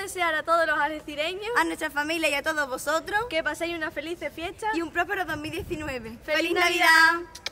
desear a todos los algecireños, a nuestra familia y a todos vosotros, que paséis una feliz fiesta y un próspero 2019. ¡Feliz Navidad!